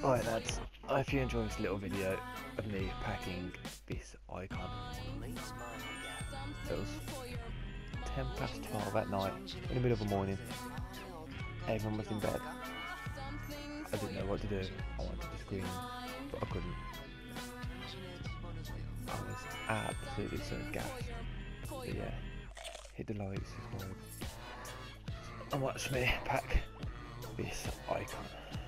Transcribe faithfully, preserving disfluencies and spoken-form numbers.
Alright lads, I hope you enjoy this little video of me packing this icon. It was ten past twelve at night, in the middle of the morning. Everyone was in bed. I didn't know what to do. I wanted to scream, but I couldn't. I was absolutely so gassed. But yeah, hit the like, subscribe, and watch me pack this icon.